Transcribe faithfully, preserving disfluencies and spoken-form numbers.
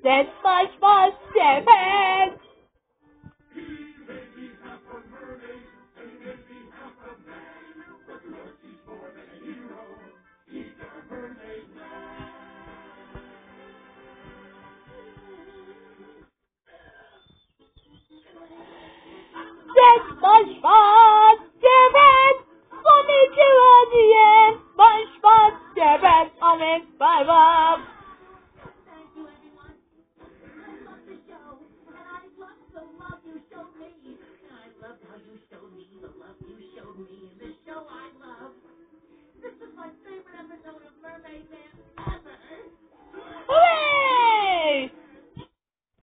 That's SpongeBob SquarePants. That's SpongeBob SquarePants. We'll meet you at the end. SpongeBob SquarePants. I'll make SpongeBob. This is my favorite episode of Mermaid Man.